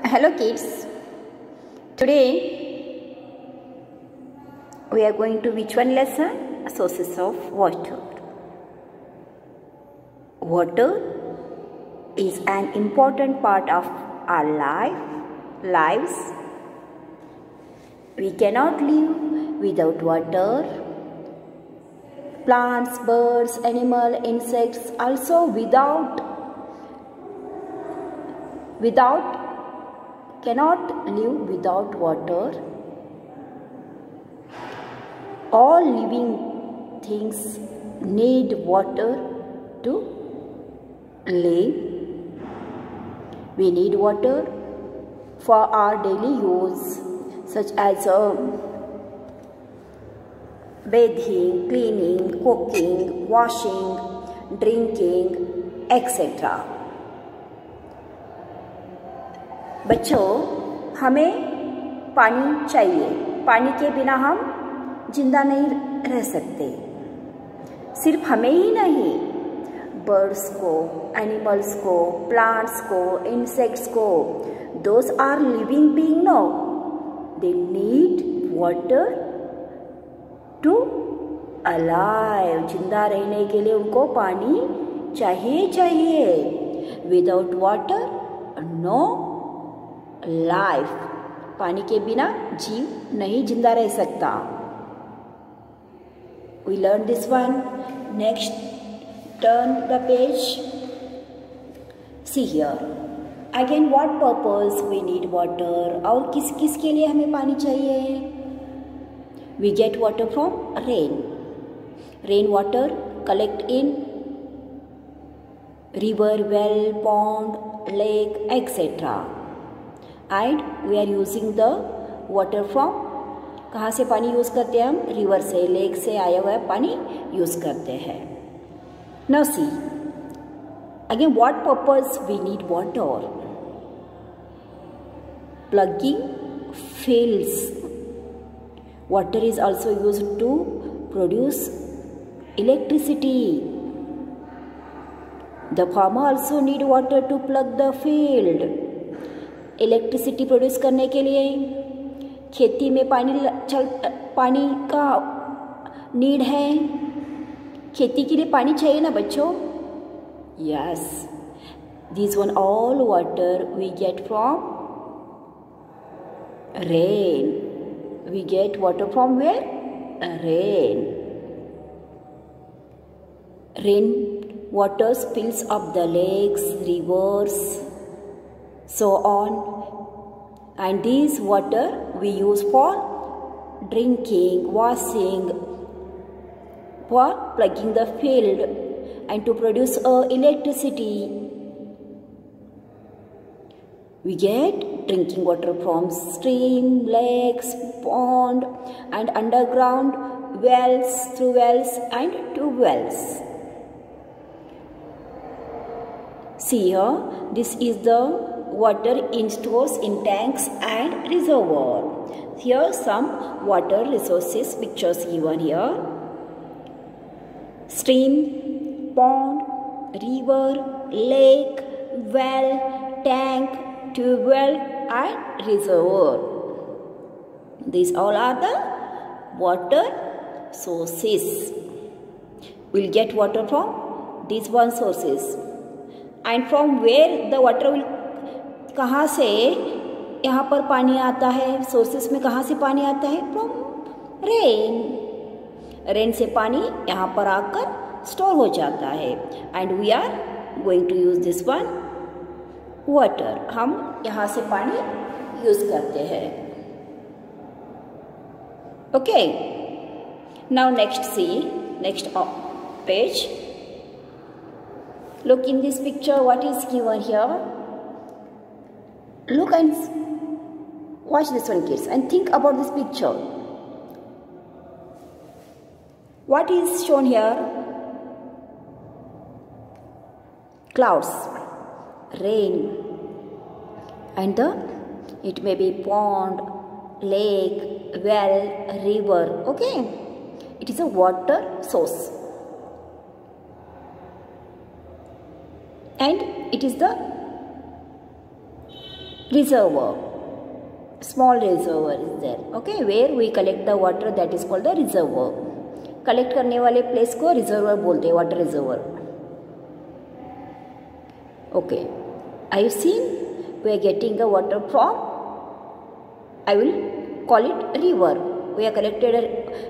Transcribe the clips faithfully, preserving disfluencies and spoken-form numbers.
Hello kids, today we are going to which one lesson? Sources of water. Water is an important part of our life, lives. We cannot live without water. Plants, birds, animals, insects also without without cannot live without water. All living things need water to live. We need water for our daily use, such as uh, bathing, cleaning, cooking, washing, drinking, et cetera. बच्चों, हमें पानी चाहिए. पानी के बिना हम जिंदा नहीं रह सकते. सिर्फ हमें ही नहीं, बर्ड्स को, एनिमल्स को, प्लांट्स को, इंसेक्ट्स को, those are living being no, they need water to alive. जिंदा रहने के लिए उनको पानी चाहिए चाहिए. Without water no life. पानी के बिना जीव नहीं जिंदा रह सकता. We learn this one. Next, turn the page. See here. Again, what purpose we need water? और किस किस के लिए हमें पानी चाहिए? We get water from rain. Rain water collect in river, well, pond, lake, et cetera. And we are using the water from, कहाँ से पानी यूज़ करते हैं हम? रिवर से, लेक से आया हुआ पानी यूज़ करते हैं. Now see, again what purpose we need water? Plugging fields. Water is also used to produce electricity. The farmer also need water to plug the field. Electricity produce करने के लिए खेती में पानी चल पानी का नीड है. खेती के लिए पानी चाहिए ना बच्चों? Yes, this one all water we get from rain. We get water from where? Rain. Rain water spills up the lakes, rivers, so on, and this water we use for drinking, washing, for plugging the field, and to produce uh, electricity. We get drinking water from stream, lakes, pond, and underground wells, through wells and tube wells. See here, this is the water in stores in tanks and reservoir. Here some water resources pictures given here. Stream, pond, river, lake, well, tank, tube well and reservoir. These all are the water sources. We'll get water from these one sources. And from where the water will, कहाँ से यहाँ पर पानी आता है? Sources में कहाँ से पानी आता है? From rain. रेन से पानी यहाँ पर आकर स्टोर हो जाता है. And we are going to use this one water. हम यहाँ से पानी यूज करते हैं. Okay, now next see, next page. Look in this picture, what is given here? Look and watch this one kids and think about this picture. What is shown here? Clouds, rain, and the it may be pond, lake, well, river. Okay, it is a water source. And it is the reservoir. Small reservoir is there, okay, where we collect the water, that is called the reservoir. Collect करने वाले place को reservoir बोलते हैं, water reservoir. Okay, I have seen we are getting the water from, I will call it river. We are collected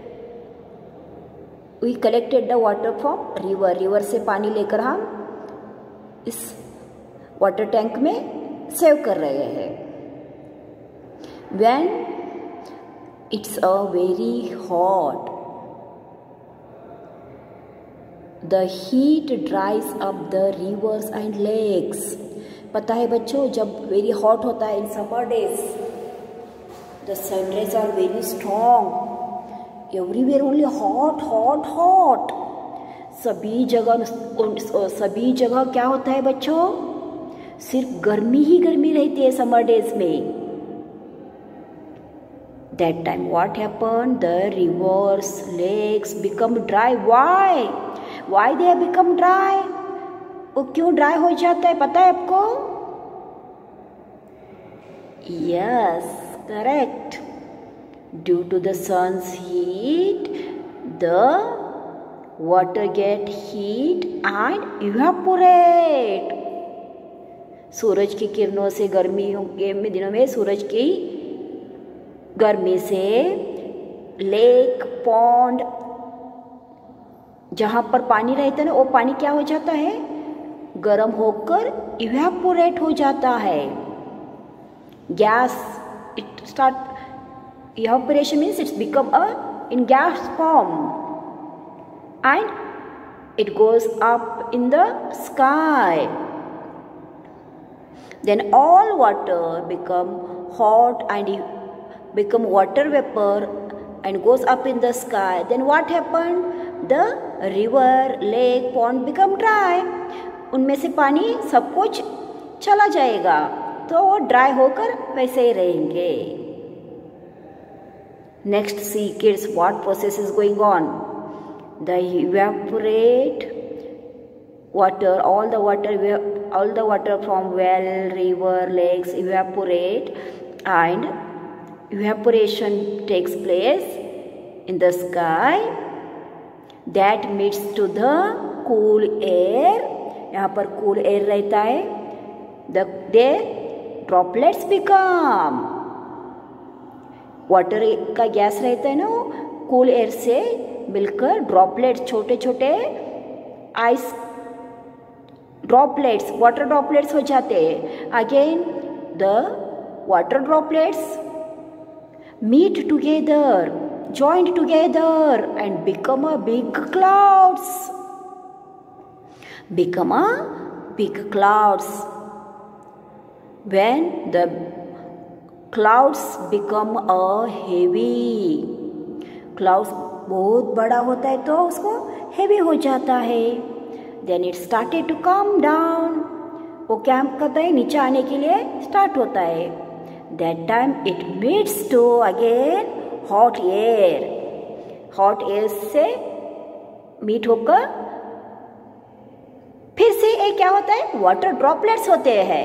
we collected the water from river. River से पानी लेकर हम इस वाटर टैंक में save कर रहे हैं. When it's a very hot, the heat dries up the rivers and lakes. पता है बच्चों, जब very hot होता है in summer days, the sun rays are very strong. Everywhere only hot, hot, hot. सभी जगह सभी जगह क्या होता है बच्चों, सिर्फ गर्मी ही गर्मी रहती है समर डेज में. That time what happened? The rivers, lakes become dry. Why? Why they have become dry? वो क्यों ड्राई हो जाता है, पता है आपको? Yes, correct. Due to the sun's heat, the water get heat and evaporate. सूरज की किरणों से, गर्मियों के दिनों में सूरज की गर्मी से लेक, पॉन्ड, जहाँ पर पानी रहता है ना, वो पानी क्या हो जाता है, गर्म होकर इवेपोरेट हो जाता है. Gas, it start evaporation means it's become a in gas form and it goes up in the sky. Then all water become hot and become water vapor and goes up in the sky. Then what happened? The river, lake, pond become dry. उनमें से पानी सब कुछ चला जाएगा, तो वो dry होकर वैसे ही रहेंगे. Next, see kids, what process is going on? The evaporate water, all the water, all the water from well, river, lakes evaporate, and evaporation takes place in the sky. That meets to the cool air. यहाँ पर cool air रहता है. The their droplets become, water का gas रहता है ना, वो cool air से मिलकर droplets, छोटे छोटे आइस ड्रॉपलेट्स, वाटर ड्रॉपलेट्स हो जाते हैं. Again the water droplets meet together, joint together and become a big clouds. Become a big clouds. When the clouds become a heavy, clouds बहुत बड़ा होता है तो उसको हेवी हो जाता है. Then it started to come down. वो क्या करता है, नीचे आने के लिए स्टार्ट होता है. That time it meets to again hot air. Hot air से मीट होकर फिर से एक क्या होता है, वाटर ड्रॉपलेट्स होते हैं.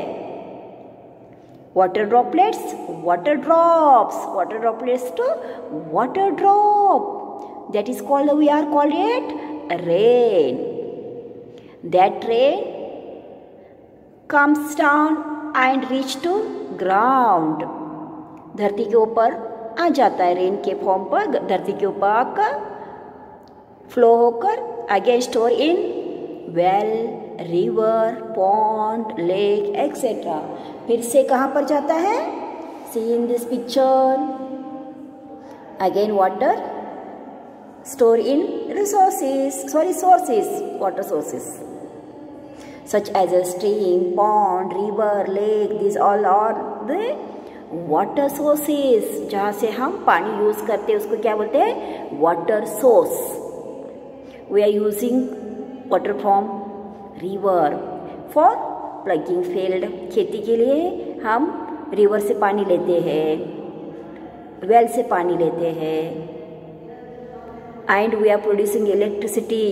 Water droplets, water drops, water droplets to water drop. That is called, we are called it rain. That rain comes down and reach to ground. धरती के ऊपर आ जाता है, रेन के फॉर्म पर धरती के ऊपर आकर फ्लो होकर again store in well, river, pond, lake etcetera. फिर से कहाँ पर जाता है, see in this picture. Again water store in resources, sorry sources, water sources such as a stream, pond, river, lake. These all are the water sources. जहाँ से हम पानी यूज करते हैं उसको क्या बोलते हैं, water source. We are using water from river for plugging field. खेती के लिए हम river से पानी लेते हैं, well से पानी लेते हैं. And we are producing electricity.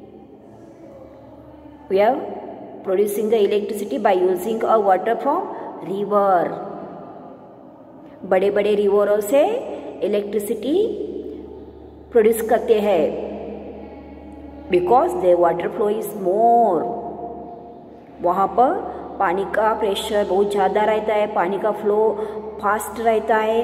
We are producing the electricity by using a water from river, बड़े बड़े रिवरों से इलेक्ट्रिसिटी प्रोड्यूस करते हैं because their water flow is more. वहाँ पर पानी का प्रेशर बहुत ज़्यादा रहता है, पानी का फ्लो फास्ट रहता है।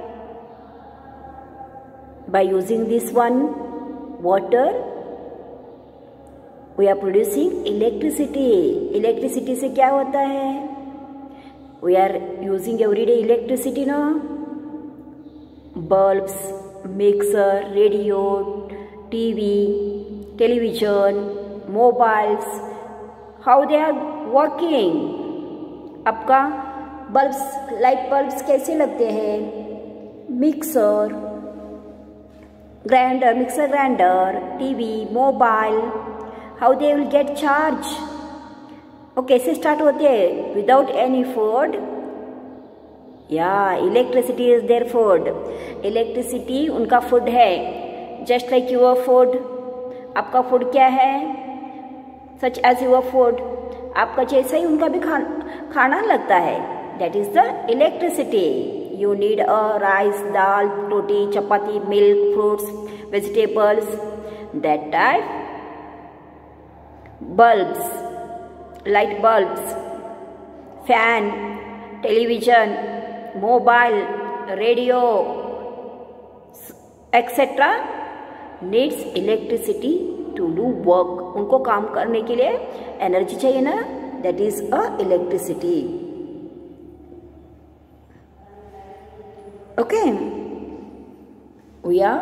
By using this one water we are producing electricity. Electricity से क्या होता है? We are using everyday electricity ना, bulbs, mixer, radio, TV, television, mobiles, how they are working. आपका बल्ब्स, लाइट बल्ब्स कैसे लगते हैं? Mixer grinder, mixer grinder, TV, mobile, how they will get charge? वो कैसे स्टार्ट होते हैं? Without any food. या electricity is their food. Electricity उनका फूड है, जस्ट लाइक योर फूड। आपका फूड क्या है? Such as your food. आपका जैसा ही उनका भी खा, खाना लगता है। That is the electricity. You need a rice, dal, roti, chapati, milk, fruits, vegetables, that type bulbs, light bulbs, fan, television, mobile, radio, et cetera needs electricity to do work. उनको काम करने के लिए एनर्जी चाहिए ना, that is a electricity. Okay, we are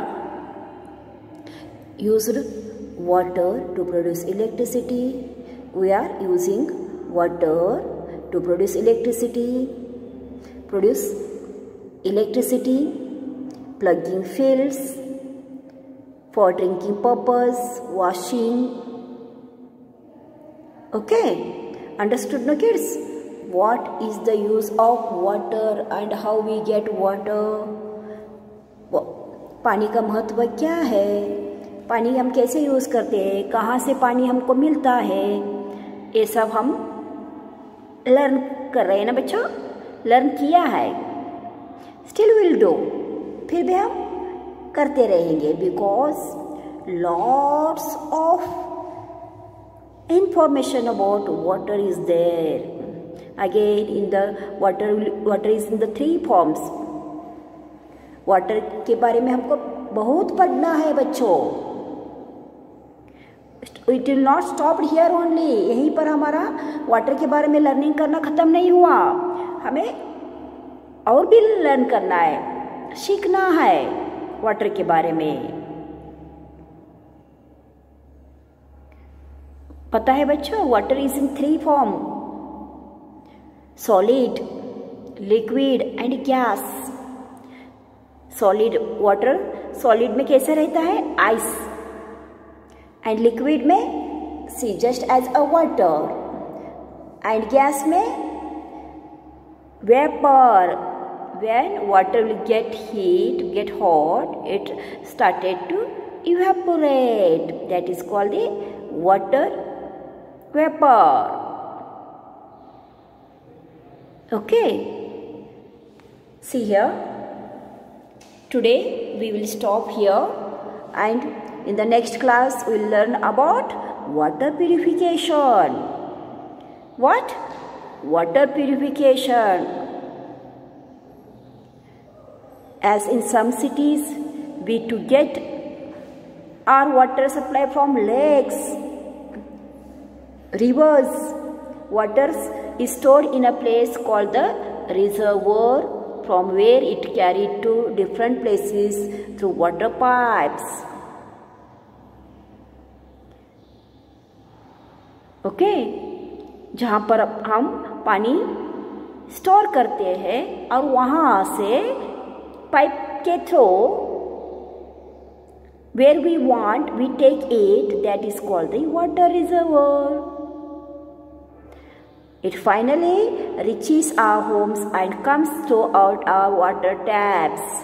used water to produce electricity. We are using water to produce electricity. Produce electricity, plugging fields, for drinking purpose, washing. Okay, understood no kids? What is the use of water and how we get water? पानी का महत्व क्या है? पानी हम कैसे use करते हैं? कहाँ से पानी हमको मिलता है? ये सब हम लर्न कर रहे हैं ना बच्चों, लर्न किया है। स्टिल विल डू, फिर भी हम करते रहेंगे because lots of information about water is there. Again in the water water is in the three forms. Water के बारे में हमको बहुत पढ़ना है बच्चों। It will not stop here only. यहीं पर हमारा वाटर के बारे में लर्निंग करना ख़त्म नहीं हुआ, हमें और भी लर्न करना है, सीखना है वाटर के बारे में। पता है बच्चों, water is in three form, solid, liquid and gas. Solid water, solid में कैसा रहता है? आइस। एंड लिक्विड में see just as a water. And gas में vapour. When water will get heat, get hot, it started to evaporate, that is called the water vapour. Okay, see here, today we will stop here and in the next class we will learn about water purification. What? Water purification. As in some cities we to get our water supply from lakes, rivers. Water is stored in a place called the reservoir, from where it carried to different places through water pipes. Okay, जहाँ पर हम पानी store करते हैं और वहाँ से pipe के through where we want we take it, that is called the water reservoir. It finally reaches our homes and comes throughout our water taps.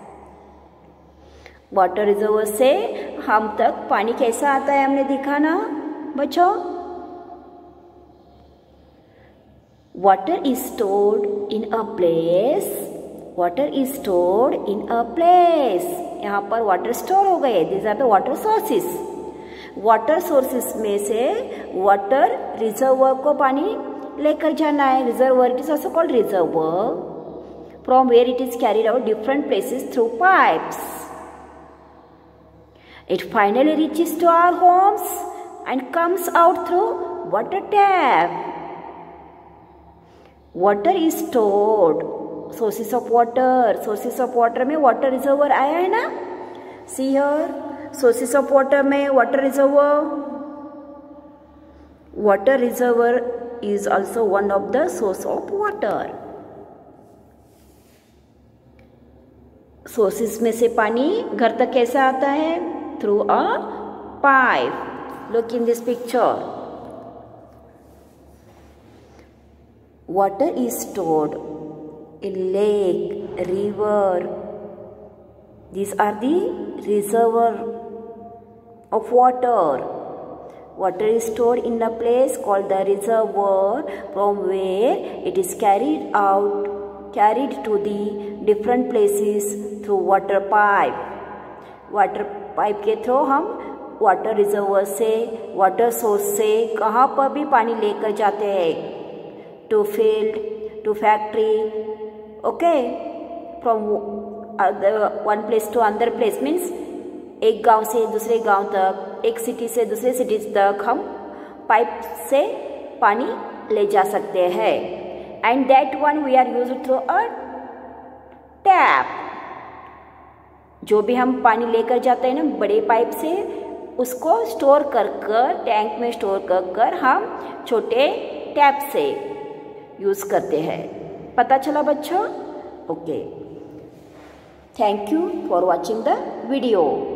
Water reservoir से हम तक पानी कैसा आता है हमने देखा ना बच्चों। Water is stored in a place. Water is stored in a place. यहाँ पर वाटर स्टोर हो गए. These are the water sources. Water sources में से वाटर रिजर्वर को पानी लेकर जाना है. Reservoir it is also called reservoir. From where it is carried out different places through pipes. It finally reaches to our homes and comes out through water tap. Water is stored. Sources of water. Sources of water में water reservoir आया है ना? See here. Sources of water में water reservoir. Water reservoir is also one of the source of water. Sources में से पानी घर तक कैसे आता है? Through a pipe. Look in this picture. Water is stored in lake, river. These are the reservoir of water. Water is stored in a place called the reservoir, from where it is carried out, carried to the different places through water pipe. Water pipe के through हम water reservoir से, water source से कहाँ पर भी पानी लेकर जाते हैं. To field, to factory. Okay. From one place to other place means एक गांव से दूसरे गांव तक, एक सिटी से दूसरे सिटी तक हम पाइप से पानी ले जा सकते हैं. And that one we are used through a tap. जो भी हम पानी लेकर जाते हैं ना बड़े पाइप से, उसको स्टोर कर कर टैंक में स्टोर कर कर हम छोटे टैप से यूज करते हैं. पता चला बच्चों? Okay. Thank you for watching the video.